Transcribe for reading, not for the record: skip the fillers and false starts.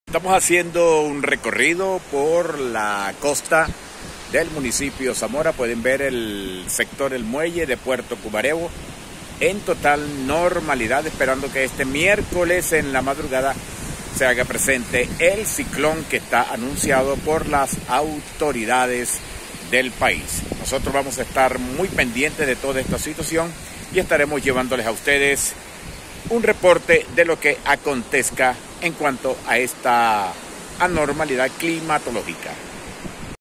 Estamos haciendo un recorrido por la costa del municipio Zamora. Pueden ver el sector El Muelle de Puerto Cumarebo en total normalidad, esperando que este miércoles en la madrugada se haga presente el ciclón que está anunciado por las autoridades del país. Nosotros vamos a estar muy pendientes de toda esta situación y estaremos llevándoles a ustedes un reporte de lo que acontezca en cuanto a esta anormalidad climatológica.